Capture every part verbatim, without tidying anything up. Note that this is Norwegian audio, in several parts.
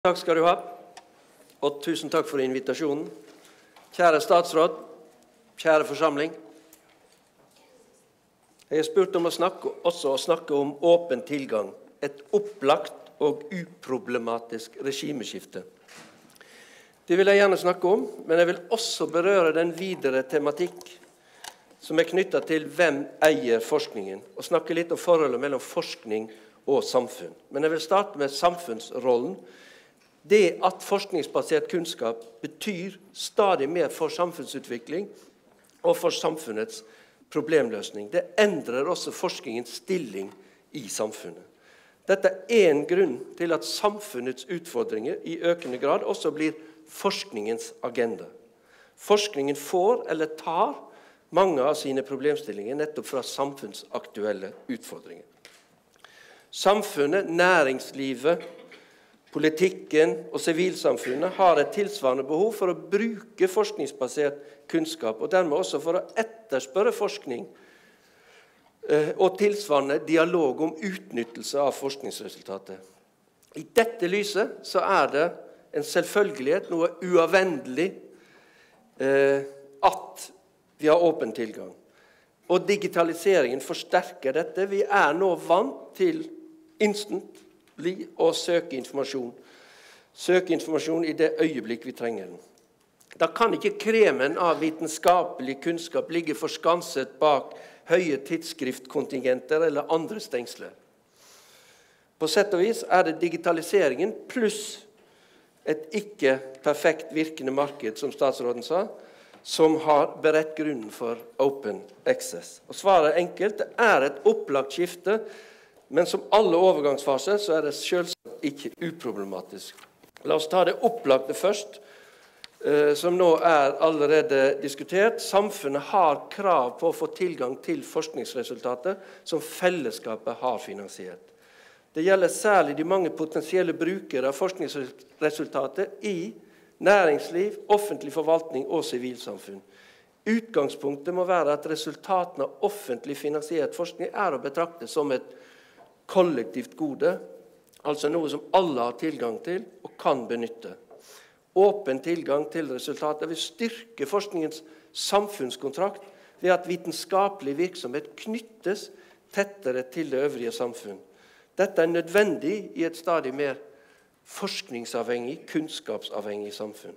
Takk skal du ha, og tusen takk for invitasjonen. Kjære statsråd, kjære forsamling. Jeg er spurt om å snakke, også å snakke om åpen tilgang, et opplagt og uproblematisk regimeskifte. Det vil jeg gjerne snakke om, men jeg vil også berøre den videre tematikk som er knyttet til hvem eier forskningen, og snakke litt om forholdet mellom forskning og samfunn. Men jeg vil starte med samfunnsrollen. Det at forskningsbasert kunnskap betyr stadig mer for samfunnsutvikling og for samfunnets problemløsning. Det endrer også forskningens stilling i samfunnet. Dette er en grunn til at samfunnets utfordringer i økende grad også blir forskningens agenda. Forskningen får eller tar mange av sine problemstillinger nettopp fra samfunnsaktuelle utfordringer. Samfunnet, næringslivet, politikken og sivilsamfunnet har et tilsvarende behov for å bruke forskningsbasert kunnskap, og dermed også for å etterspørre forskning og tilsvarende dialog om utnyttelse av forskningsresultatet. I dette lyset så er det en selvfølgelighet, noe uavvendelig, at vi har åpen tilgang. Og digitaliseringen forsterker dette. Vi er nå vant til instant og søke informasjon. Søke informasjon i det øyeblikk vi trenger den. Da kan ikke kremen av vitenskapelig kunnskap ligge forskanset bak høye tidsskriftkontingenter eller andre stengsler. På sett og vis er det digitaliseringen pluss et ikke perfekt virkende marked, som statsråden sa, som har beredt grunnen for open access. Og svaret er enkelt. Det er et opplagt skifte, men som alle overgangsfaser så er det selvsagt ikke uproblematisk. La oss ta det opplagte først, som nå er allerede diskutert. Samfunnet har krav på å få tilgang til forskningsresultater som fellesskapet har finansiert. Det gjelder særlig de mange potensielle brukere av forskningsresultater i næringsliv, offentlig forvaltning og sivilsamfunn. Utgangspunktet må være at resultatene av offentlig finansiert forskning er å betrakte som et kollektivt gode, altså noe som alle har tilgang til og kan benytte. Åpen tilgang til resultater vil styrke forskningens samfunnskontrakt ved at vitenskapelig virksomhet knyttes tettere til det øvrige samfunn. Dette er nødvendig i et stadig mer forskningsavhengig, kunnskapsavhengig samfunn.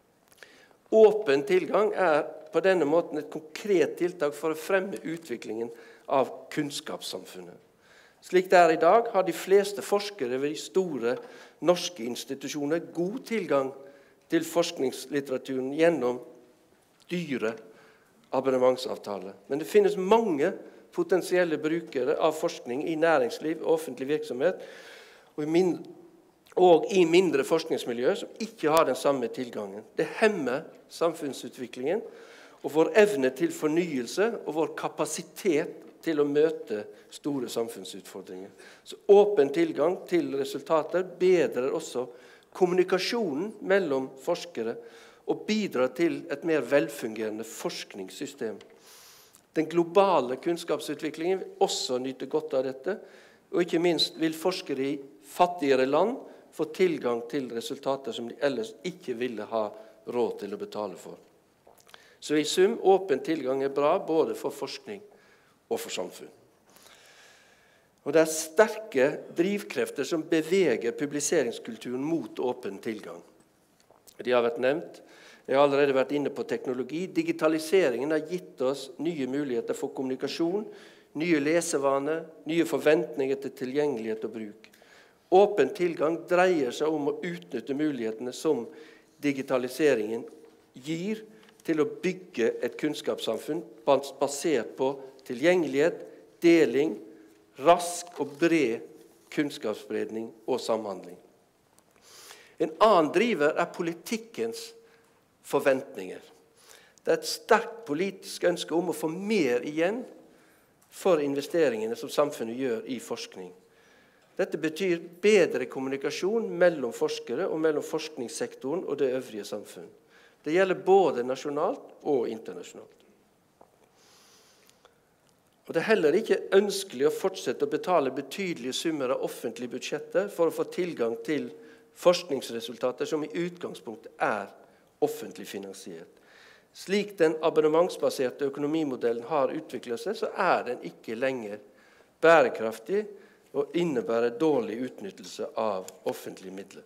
Åpen tilgang er på denne måten et konkret tiltak for å fremme utviklingen av kunnskapssamfunnet. Slik det er i dag, har de fleste forskere ved de store norske institusjoner god tilgang til forskningslitteraturen gjennom dyre abonnementsavtaler. Men det finnes mange potensielle brukere av forskning i næringsliv og offentlig virksomhet, og i, min, og i mindre forskningsmiljøer som ikke har den samme tilgangen. Det hemmer samfunnsutviklingen og vår evne til fornyelse og vår kapasitet til å møte store samfunnsutfordringer. Så åpen tilgang til resultater bedrer også kommunikasjonen mellom forskere og bidrar til et mer velfungerende forskningssystem. Den globale kunnskapsutviklingen vil også nyte godt av dette, og ikke minst vil forskere i fattigere land få tilgang til resultater som de ellers ikke ville ha råd til å betale for. Så i sum, åpen tilgang er bra både for forskning og for samfunn. Og det er sterke drivkrefter som beveger publiseringskulturen mot åpen tilgang. De har vært nevnt. Jeg har allerede vært inne på teknologi. Digitaliseringen har gitt oss nye muligheter for kommunikasjon, nye lesevaner, nye forventninger til tilgjengelighet og bruk. Åpen tilgang dreier seg om å utnytte mulighetene som digitaliseringen gir til å bygge et kunnskapssamfunn basert på tilgjengelighet, deling, rask og bred kunnskapsspredning og samhandling. En annen driver er politikkens forventninger. Det er et sterkt politisk ønske om å få mer igjen for investeringene som samfunnet gjør i forskning. Dette betyr bedre kommunikasjon mellom forskere og mellom forskningssektoren og det øvrige samfunn. Det gjelder både nasjonalt og internasjonalt. Og det er heller ikke ønskelig å fortsette å betale betydelige summer av offentlige budsjetter for å få tilgang til forskningsresultater som i utgangspunktet er offentlig finansiert. Slik den abonnementsbaserte økonomimodellen har utviklet seg, så er den ikke lenger bærekraftig og innebærer dårlig utnyttelse av offentlige midler.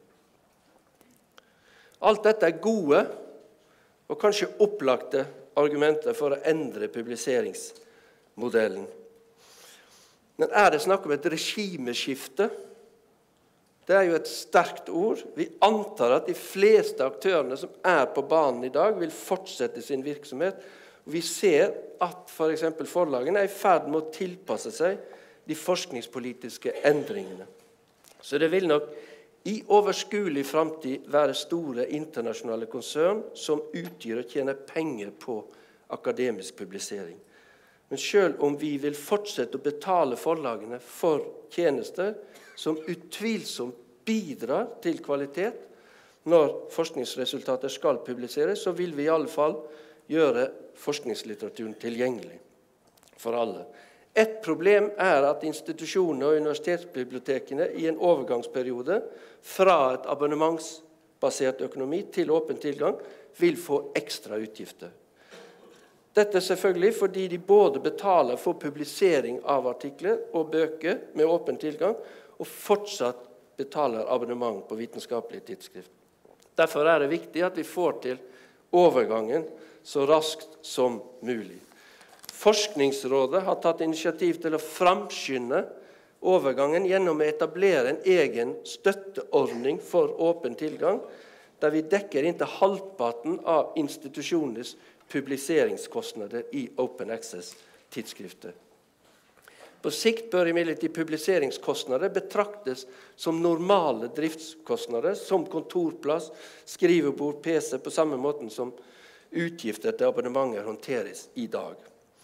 Alt dette er gode og kanskje opplagte argumenter for å endre publiseringsmodellen. Men er det snakk om et regimeskifte? Det er jo et sterkt ord. Vi antar at de fleste aktørene som er på banen i dag, vil fortsette sin virksomhet. Og vi ser at for eksempel forlagene er i ferd med å tilpasse seg de forskningspolitiske endringene. Så det vil nok i overskuelig fremtid være store internasjonale konsern som utgjør og tjener penger på akademisk publisering. Men selv om vi vil fortsette å betale forlagene for tjenester som utvilsomt bidrar til kvalitet når forskningsresultater skal publiseres, så vil vi i alle fall gjøre forskningslitteraturen tilgjengelig for alle. Et problem er at institusjonene og universitetsbibliotekene i en overgangsperiode fra et abonnementsbasert økonomi til åpen tilgang vil få ekstra utgifter. Dette er selvfølgelig fordi de både betaler for publisering av artikler og bøker med åpen tilgang, og fortsatt betaler abonnement på vitenskapelige tidsskrift. Derfor er det viktig at vi får til overgangen så raskt som mulig. Forskningsrådet har tatt initiativ til å framskynde overgangen gjennom å etablere en egen støtteordning for åpen tilgang, der vi dekker inntil halvparten av institusjonenes publiseringskostnader i Open Access-tidsskrifter. På sikt bør imidlertid publiseringskostnader betraktes som normale driftskostnader, som kontorplass, skrivebord, P C, på samme måten som utgifter til abonnementer håndteres i dag.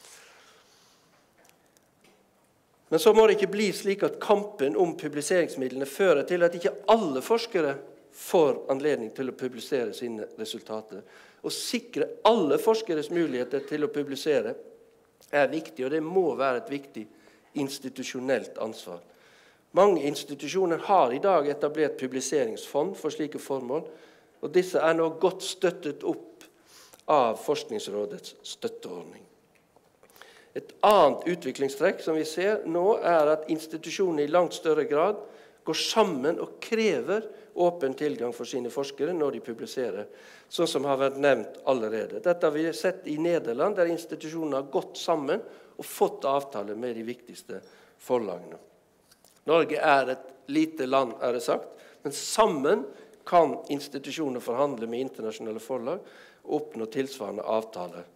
Men så må det ikke bli slik at kampen om publiseringsmidlene fører til at ikke alle forskere får anledning til å publisere sine resultater. Å sikre alle forskeres muligheter til å publisere er viktig, og det må være et viktig institusjonelt ansvar. Mange institusjoner har i dag etablert publiseringsfond for slike formål, og disse er nå godt støttet opp av Forskningsrådets støtteordning. Et annet utviklingstrekk som vi ser nå er at institusjonene i langt større grad går sammen og krever åpen tilgang for sine forskere når de publiserer, sånn som har vært nevnt allerede. Dette har vi sett i Nederland, der institusjonene har gått sammen og fått avtale med de viktigste forlagene. Norge er et lite land, er det sagt, men sammen kan institusjoner forhandle med internasjonale forlag og oppnå tilsvarende avtaler.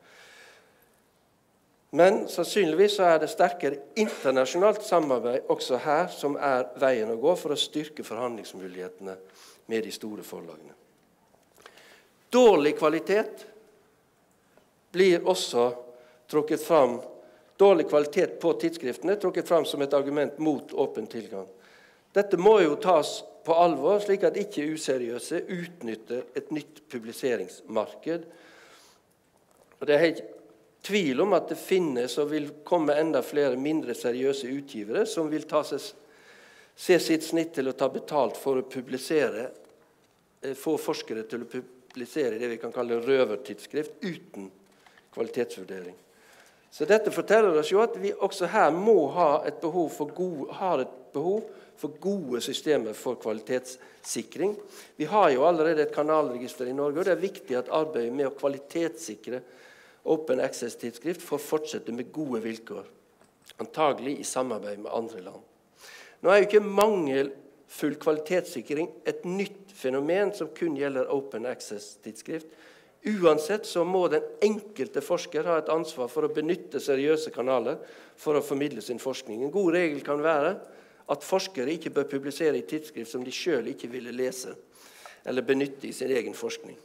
Men sannsynligvis så er det sterkere internasjonalt samarbeid også her som er veien å gå for å styrke forhandlingsmulighetene med de store forlagene. Dårlig kvalitet blir også trukket fram, dårlig kvalitet på tidsskriftene trukket fram som et argument mot åpen tilgang. Dette må jo tas på alvor, slik at ikke useriøse utnytter et nytt publiseringsmarked. Og det er helt tvil om at det finnes og vil komme enda flere mindre seriøse utgivere som vil ta seg, se sitt snitt til å ta betalt for å publisere, få forskere til å publisere det vi kan kalle røvertidsskrift uten kvalitetsvurdering. Så dette forteller oss jo at vi også her må ha et behov for gode, har et behov for gode systemer for kvalitetssikring. Vi har jo allerede et kanalregister i Norge, og det er viktig at arbeidet med å kvalitetssikre Open Access-tidsskrift får fortsette med gode vilkår, antagelig i samarbeid med andre land. Nå er jo ikke mangelfull kvalitetssikring et nytt fenomen som kun gjelder Open Access-tidsskrift. Uansett så må den enkelte forsker ha et ansvar for å benytte seriøse kanaler for å formidle sin forskning. En god regel kan være at forskere ikke bør publisere i tidsskrift som de selv ikke ville lese eller benytte i sin egen forskning.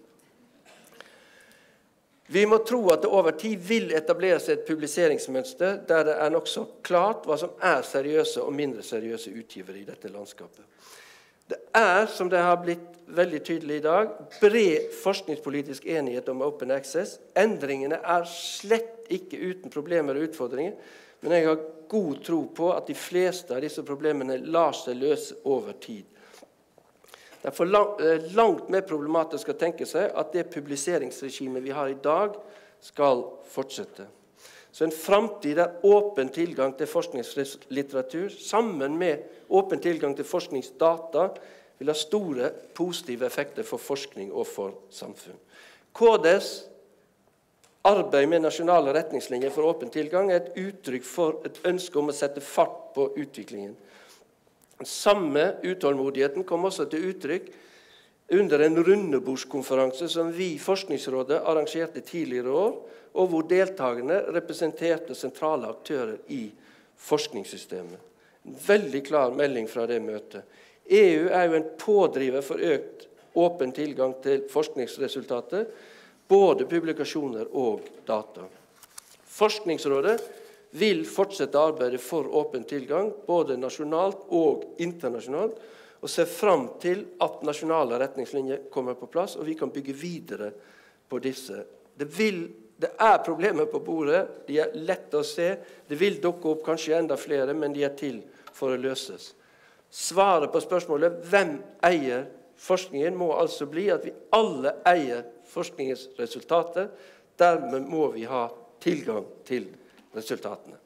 Vi må tro at det over tid vil etablere seg et publiseringsmønster der det er nok så klart hva som er seriøse og mindre seriøse utgivere i dette landskapet. Det er, som det har blitt veldig tydelig i dag, bred forskningspolitisk enighet om Open Access. Endringene er slett ikke uten problemer og utfordringer, men jeg har god tro på at de fleste av disse problemene lar seg løse over tid. Det er for langt, langt mer problematisk å tenke seg at det publiseringsregimet vi har i dag, skal fortsette. Så en fremtid der åpen tilgang til forskningslitteratur, sammen med åpen tilgang til forskningsdata, vil ha store positive effekter for forskning og for samfunn. K D S arbeid med nasjonale retningslinjer for åpen tilgang er et uttrykk for et ønske om å sette fart på utviklingen. Samme utålmodigheten kom også til uttrykk under en rundebordskonferanse som vi i Forskningsrådet arrangerte tidligere år, og hvor deltakerne representerte sentrale aktører i forskningssystemet. En veldig klar melding fra det møtet. E U er jo en pådriver for økt åpen tilgang til forskningsresultater, både publikasjoner og data. Forskningsrådet vil fortsette arbeidet for åpen tilgang, både nasjonalt og internasjonalt, og ser fram til at nasjonale retningslinjer kommer på plass, og vi kan bygge videre på disse. Det, vil, det er problemer på bordet, de er lette å se, det vil dukke opp kanskje enda flere, men de er til for å løses. Svaret på spørsmålet hvem eier forskningen må altså bli at vi alle eier forskningens resultater, dermed må vi ha tilgang til resultatene.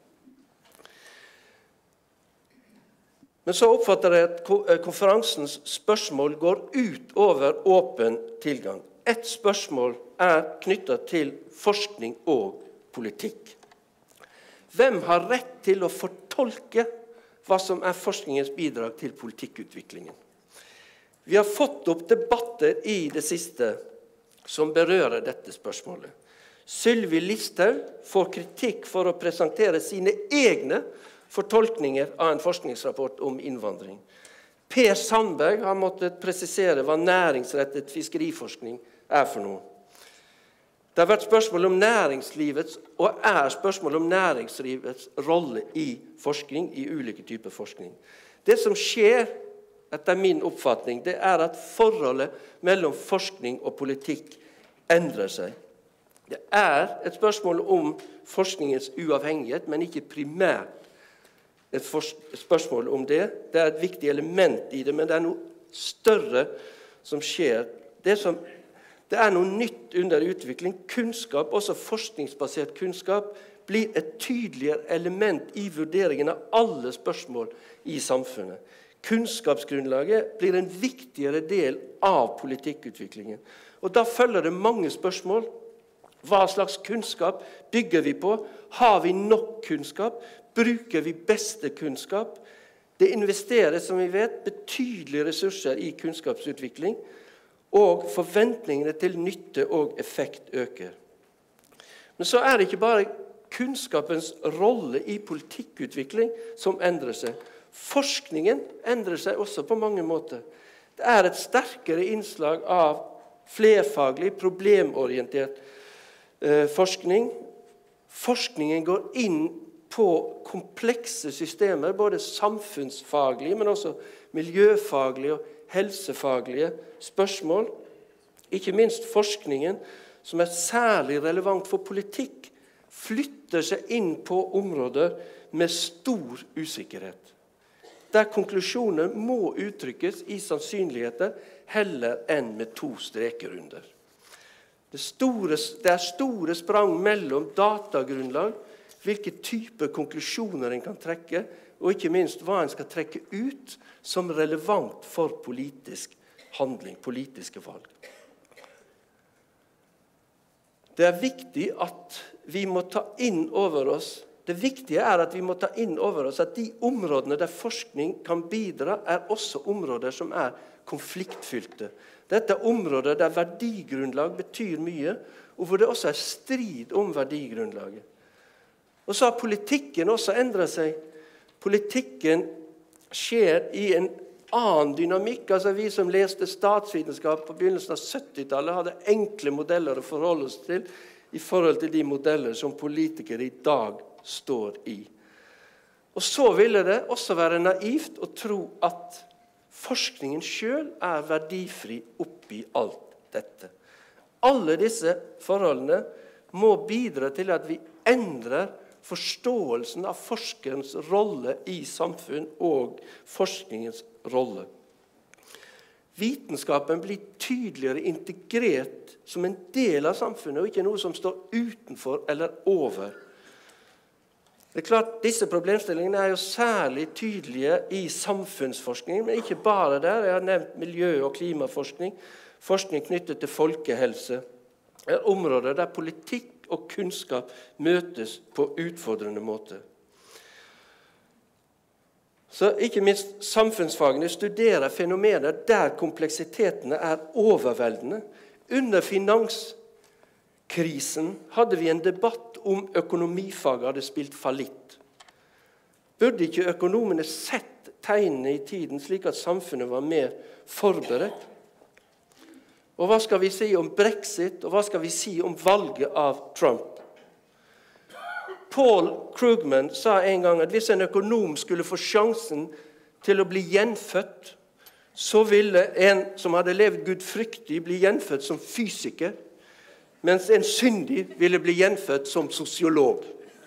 Men så oppfatter jeg at konferansens spørsmål går ut over åpen tilgang. Et spørsmål er knyttet til forskning og politikk. Hvem har rett til å fortolke hva som er forskningens bidrag til politikkutviklingen? Vi har fått opp debatter i det siste som berører dette spørsmålet. Sylvi Listhaug får kritikk for å presentere sine egne fortolkninger av en forskningsrapport om innvandring. Per Sandberg har måttet presisere hva næringsrettet fiskeriforskning er for noe. Det har vært spørsmål om næringslivets, og er spørsmål om næringslivets rolle i forskning, i ulike typer forskning. Det som skjer, etter min oppfatning, det er at forholdet mellom forskning og politikk endrer seg. Det er et spørsmål om forskningens uavhengighet, men ikke primært et spørsmål om det. Det er et viktig element i det, men det er noe større som skjer. Det, som, det er noe nytt under utvikling. Kunnskap, også forskningsbasert kunnskap, blir et tydeligere element i vurderingen av alle spørsmål i samfunnet. Kunnskapsgrunnlaget blir en viktigere del av politikkutviklingen. Og da følger det mange spørsmål. Hva slags kunnskap bygger vi på? Har vi nok kunnskap? Bruker vi beste kunnskap? Det investeres, som vi vet, betydelige ressurser i kunnskapsutvikling, og forventningene til nytte og effekt øker. Men så er det ikke bare kunnskapens rolle i politikkutvikling som endrer seg. Forskningen endrer seg også på mange måter. Det er et sterkere innslag av flerfaglig, problemorientert eh, forskning. Forskningen går inn på komplekse systemer, både samfunnsfaglige, men også miljøfaglige og helsefaglige spørsmål. Ikke minst forskningen, som er særlig relevant for politikk, flytter seg inn på områder med stor usikkerhet, der konklusjoner må uttrykkes i sannsynligheter heller enn med to streker under. Det, store, det er store sprang mellom datagrunnlag, hvilke typer konklusjoner en kan trekke, og ikke minst hva en skal trekke ut som relevant for politisk handling, politiske valg. Det er viktig at vi må ta inn over oss, det viktige er at vi må ta inn over oss at de områdene der forskning kan bidra, er også områder som er konfliktfylte. Dette er områder der verdigrunnlag betyr mye, og hvor det også er strid om verdigrunnlaget. Og så har politikken også endret seg. Politikken skjer i en annen dynamikk. Altså vi som leste statsvitenskap på begynnelsen av syttitallet hadde enkle modeller å forholde oss til i forhold til de modeller som politikere i dag står i. Og så ville det også være naivt å tro at forskningen selv er verdifri oppi alt dette. Alle disse forholdene må bidra til at vi endrer forståelsen av forskerens rolle i samfunn og forskningens rolle. vitenskapen blir tydeligere integrert som en del av samfunnet, og ikke noe som står utenfor eller over. Det er klart, disse problemstillingene er jo særlig tydelige i samfunnsforskning, men ikke bare der. Jeg har nevnt miljø- og klimaforskning, forskning knyttet til folkehelse. Det er områder der politikk og kunnskap møtes på utfordrende måte. Så ikke minst samfunnsfagene studerer fenomener der kompleksitetene er overveldende. Under finanskrisen hadde vi en debatt om økonomifaget hadde spilt fallitt. Burde ikke økonomene sett tegnene i tiden slik at samfunnet var mer forberedt? Og hva skal vi si om Brexit, og hva skal vi si om valget av Trump? Paul Krugman sa en gang at hvis en økonom skulle få sjansen til å bli gjenfødt, så ville en som hadde levd gudfryktig bli gjenfødt som fysiker, mens en syndig ville bli gjenfødt som sosiolog.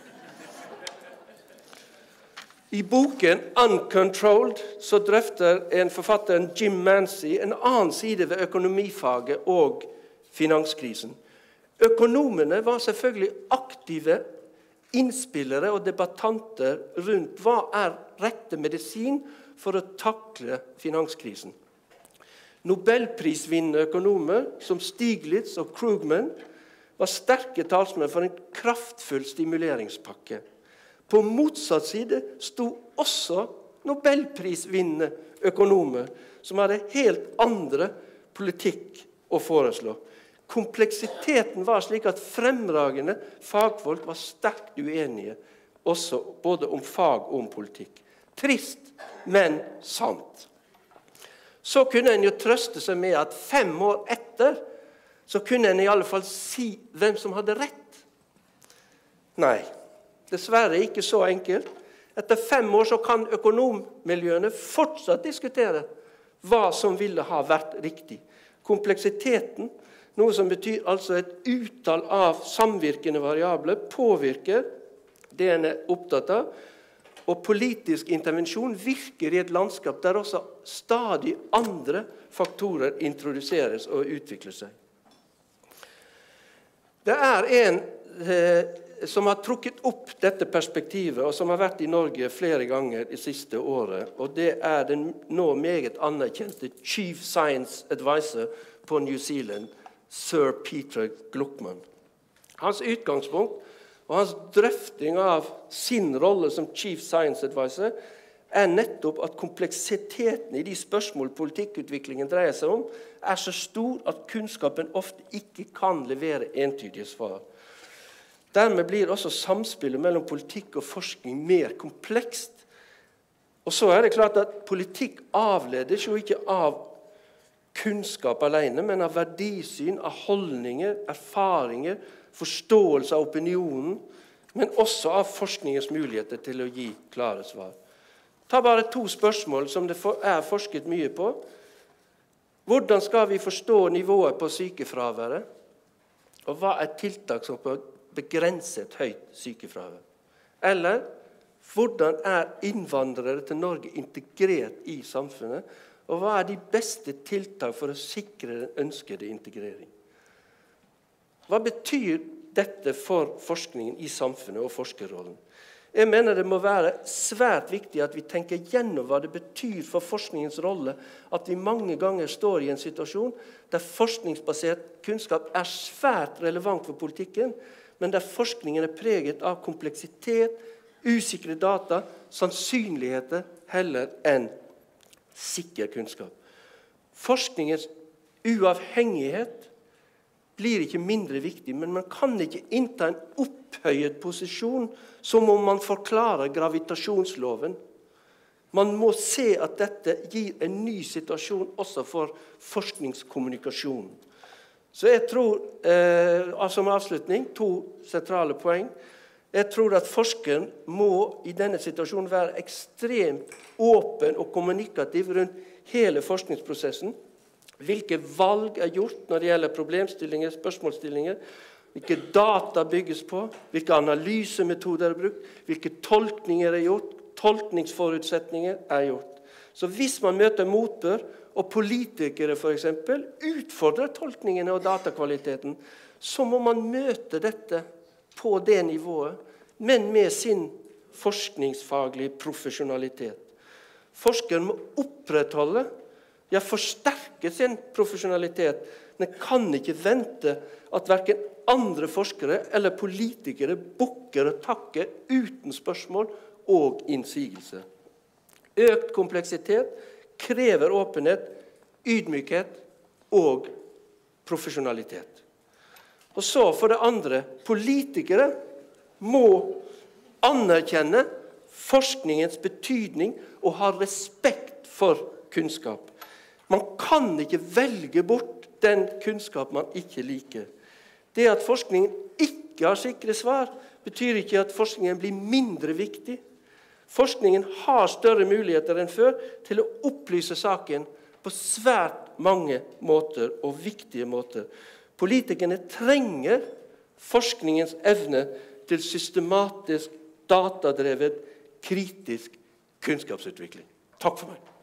I boken Uncontrolled så drøfter en forfatter, Jim Mancy, en annen side ved økonomifaget og finanskrisen. Økonomene var selvfølgelig aktive innspillere og debattanter rundt hva er rette medisin for å takle finanskrisen. Nobelprisvinnende økonomer som Stiglitz og Krugman var sterke talsmenn for en kraftfull stimuleringspakke. På motsatt side sto også nobelprisvinnende økonomer som hadde helt andre politikk å foreslå. Kompleksiteten var slik at fremragende fagfolk var sterkt uenige, også både om fag og om politikk. Trist, men sant. Så kunne en jo trøste seg med at fem år etter, så kunne en i alle fall si hvem som hadde rett. Nei, dessverre ikke så enkelt. Etter fem år så kan økonommiljøene fortsatt diskutere hva som ville ha vært riktig. Kompleksiteten, noe som betyr altså et utall av samvirkende variabler, påvirker det en er opptatt av, og politisk intervensjon virker i et landskap der også stadig andre faktorer introduseres og utvikler seg. Det er en eh, som har trukket opp dette perspektivet, og som har vært i Norge flere ganger i siste året, og det er den nå meget anerkjente Chief Science Advisor på New Zealand, Sir Peter Gluckman. Hans utgangspunkt og hans drøfting av sin rolle som Chief Science Advisor er nettopp at kompleksiteten i de spørsmål politikkutviklingen dreier seg om, er så stor at kunnskapen ofte ikke kan levere entydige svar. Dermed blir også samspillet mellom politikk og forskning mer komplekst. Og så er det klart at politikk avledes jo ikke av kunnskap alene, men av verdisyn, av holdninger, erfaringer, forståelse av opinionen, men også av forskningens muligheter til å gi klare svar. Ta bare to spørsmål som det er forsket mye på. Hvordan skal vi forstå nivået på sykefraværet? Og hva er tiltak som på begrenset høyt sykefravær? Eller, hvordan er innvandrere til Norge integrert i samfunnet? Og hva er de beste tiltak for å sikre den ønskede integrering? Hva betyr dette for forskningen i samfunnet og forskerrollen? Jeg mener det må være svært viktig at vi tenker gjennom hva det betyr for forskningens rolle at vi mange ganger står i en situasjon der forskningsbasert kunnskap er svært relevant for politikken, men der forskningen er preget av kompleksitet, usikre data, sannsynligheter heller enn sikker kunnskap. Forskningens uavhengighet blir ikke mindre viktig, men man kan ikke innta en opphøyet posisjon som om man forklarer gravitasjonsloven. Man må se at dette gir en ny situasjon også for forskningskommunikasjonen. Så jeg tror, eh, som avslutning, to sentrale poeng. Jeg tror at forskeren må i denne situasjonen være ekstremt åpen og kommunikativ rundt hele forskningsprosessen. Hvilke valg er gjort når det gjelder problemstillinger, spørsmålsstillinger, hvilke data bygges på, hvilke analysemetoder er brukt, hvilke tolkninger er gjort, tolkningsforutsetninger er gjort. Så hvis man møter motbør og politikere for eksempel, utfordrer tolkningen av datakvaliteten, så må man møte dette på det nivået, men med sin forskningsfaglige profesjonalitet. Forskeren må opprettholde, ja forsterke sin profesjonalitet. Den kan ikke vente at hverken andre forskere eller politikere bukker og takker uten spørsmål og innsigelse. Økt kompleksitet krever åpenhet, ydmykhet og profesjonalitet. Og så for det andre, politikere må anerkjenne forskningens betydning og ha respekt for kunnskap. Man kan ikke velge bort den kunnskap man ikke liker. Det at forskningen ikke har sikre svar, betyr ikke at forskningen blir mindre viktig. Forskningen har større muligheter enn før til å opplyse saken på svært mange måter og viktige måter. Politikerne trenger forskningens evne til systematisk, datadrevet, kritisk kunnskapsutvikling. Takk for meg.